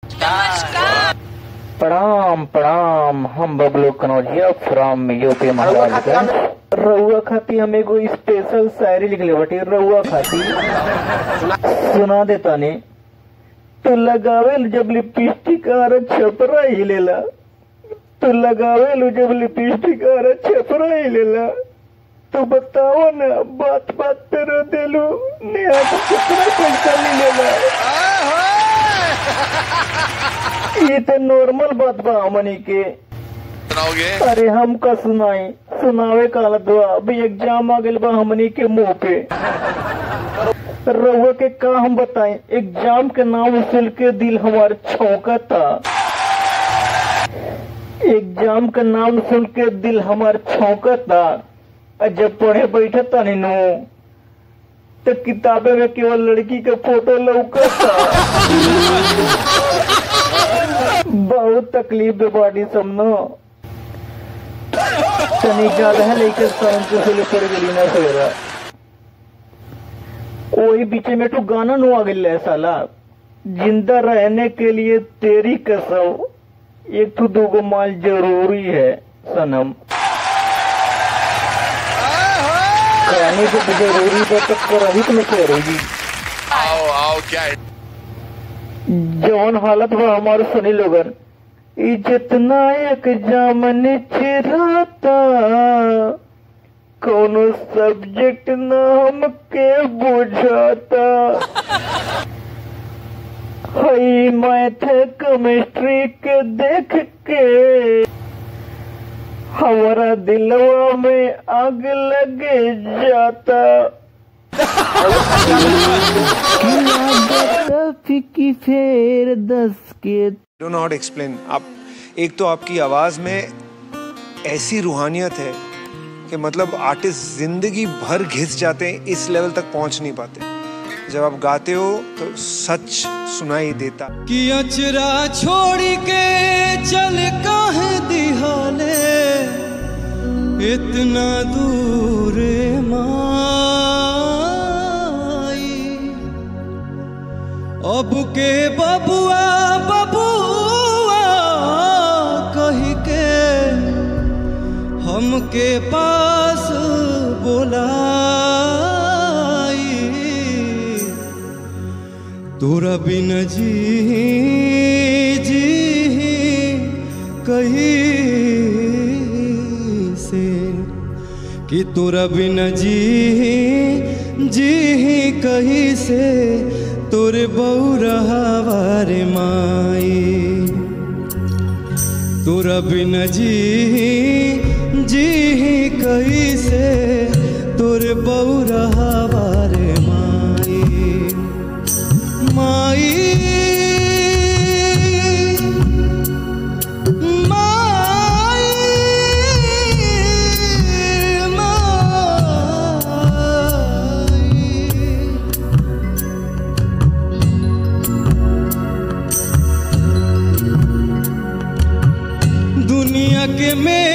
प्रणाम प्रणाम, हम बबलू कनौजिया फ्रॉम यूपी महाराजगंज। रउआ खाती हम एगो स्पेशल शायरी लिखले बाटी, रउआ खाती सुना देता ने। तू लगावेल जब लिपस्टिक आर छपरा ही लेला, तू लगावेल जब लिपस्टिक आर छपरा ही लेला। तो बताओ ना, बात बात पे रो देलू नेहा तो कितना पैसा ले लेला। ये तो नॉर्मल बात बा हमनी के। अरे हम का सुनाई, सुनावे काला दुआ। अभी एग्जाम आ गइल बा हमनी के मुंह पे। रउआ के का हम बताएं, एग्जाम के नाम सुन के दिल हमार छौंकता। एग्जाम का नाम सुन के दिल हमार छौंकता। जब पढ़े बैठे तनी नु तो किताबे में केवल लड़की का फोटो लौकता। बहुत तकलीफ दे बाड़ी समनो। तनी ज्यादा है लेकर शांति से पड़ गई ना सवेरा। वही बीच में तो गाना नु आ गया साला, जिंदा रहने के लिए तेरी कसम, एक तो दो माल जरूरी है सनम। कराने को जरूरी है तो करही तो नहीं करेगी। आओ क्या है? जौन हालत बा हमारे सुनी लोगन, जितना एक जामन चिराता, कोनो सब्जेक्ट ना हमके बुझाता। हई मैथ केमिस्ट्री के देख के हमारा दिलवा में आग लगे जाता। फिकी फेर 10 के don't know how to explain. आप एक तो आपकी आवाज में ऐसी रूहानियत है कि मतलब आर्टिस्ट जिंदगी भर घिस जाते हैं, इस लेवल तक पहुंच नहीं पाते। जब आप गाते हो तो सच सुनाई देता। कि अचरा छोड़ के चल काहे दिहाले इतना दूर माई। अब के बबुआ बबुआ कही के हमके पास बोलाई। तोरा बिन जी कहीं से, कि तोरा बिन जी कहीं से, तोरे बौरहवा रे माई। तोरा बिन जी कहीं से, तोरे बौरहवा रे माई। माई दुनिया के में